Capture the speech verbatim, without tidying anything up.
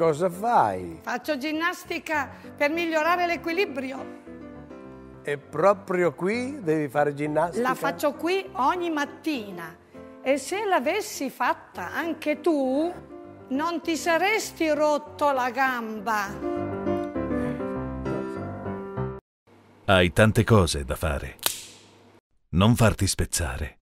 cosa fai? Faccio ginnastica per migliorare l'equilibrio. E proprio qui devi fare ginnastica? La faccio qui ogni mattina. E se l'avessi fatta anche tu, non ti saresti rotto la gamba. Hai tante cose da fare. Non farti spezzare.